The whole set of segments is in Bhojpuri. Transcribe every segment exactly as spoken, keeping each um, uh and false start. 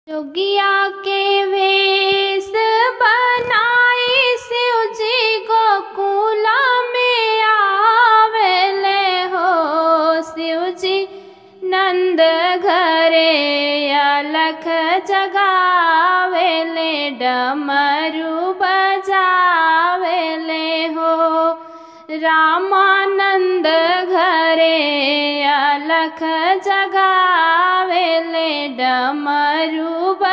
जोगिया के वेश बनाई शिव जी गोकुला में आवेले हो। शिव जी नंद घरे अलख जगावेले डमरू बजावेले हो। रामानंद घरे अलख जगावेले डमरू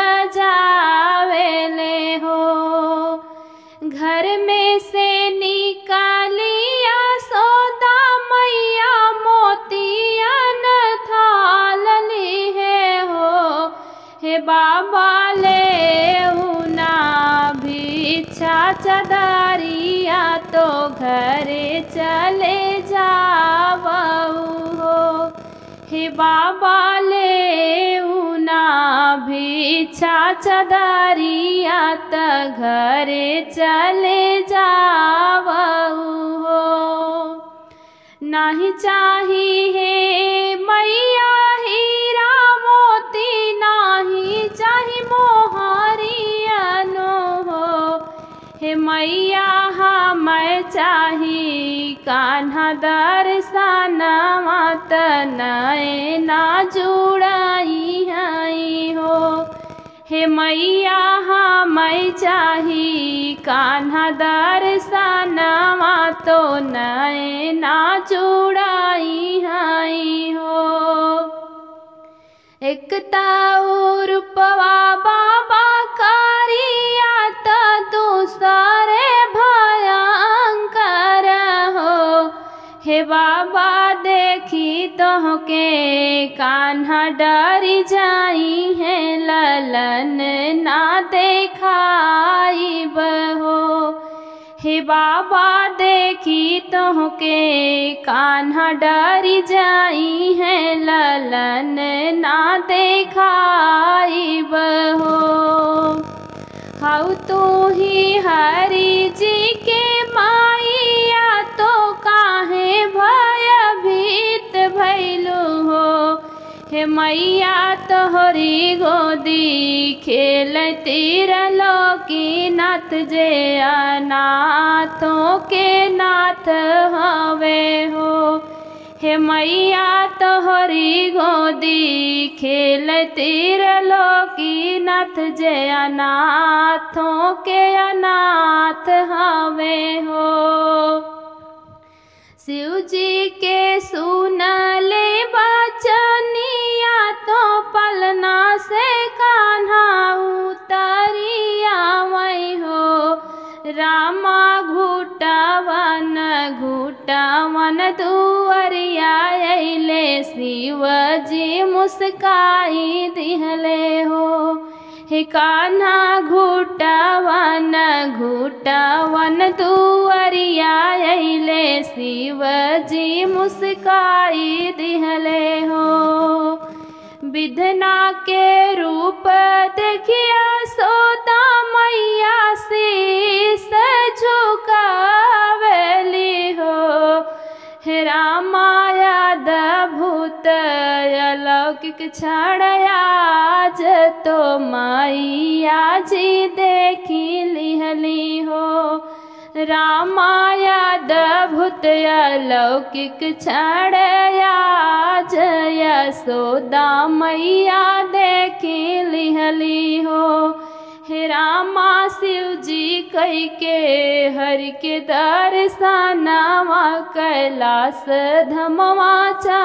बजावेले हो। घर में से निकालिया सौदा मैया मोतियन थाल ली है हो। हे बाबा ले उना भिक्षा चदारिया तो घरे चले जावऊ हो। हे बाबा ले उना भिक्षा चदारिया त घरे चले जावऊ हो। नहीं चाही है मैया हीरा मोती नहीं चाही मोहरियनो हो। हे मैया हमें चाही कान्हा दर्शनवा त नैना जुड़ाई हई हो। हे मैया हमें चाही कान्हा दर्शनवा तो नैना जुड़ाई हई हो। एक ताऊ रूपवा बाबा कारिया त दूसरे भयंकर हो। हे बाबा देखी तोहके कान्हा डरी जाई है ललन ना देखाई बहो। हे बाबा देखी तोहके कान्हा डरी जाई है ललन ना देखाई बहो। हाउ तू ही हरि जी के माइया तो काहे भयभीत भइलु हो। हे मैया तोहरी गोदी खेलती रलोकी नाथ जे अनाथों के नाथ हवे हो। हे मैया तोहरी गोदी खेलती रलोकी नाथ जे अनाथों के अनाथ हवे हो। शिव जी के सुनले बचनिया तो पलना से कान्हा उतरिया वही हो। रामा घुटावन घुटावन दुअरिया अइले शिव जी मुस्काई दिहले हो। हे कान्हा घुटावन घुटावन दुअरिया अइले शिव जी मुस्काई दिहले हो। विधना के रूप देखिया सोदा मैया शीस झुकावेली हो। हे रामाया भूत अलौकिक छड़याज तो मैया जी देखी लिहली हो। रामाया भूत अलौकिक छड़याज यशोदा मैया देखी लिहली हो। हे रामा शिव जी कई के हरि के दर्शनवा कैलाश धमवा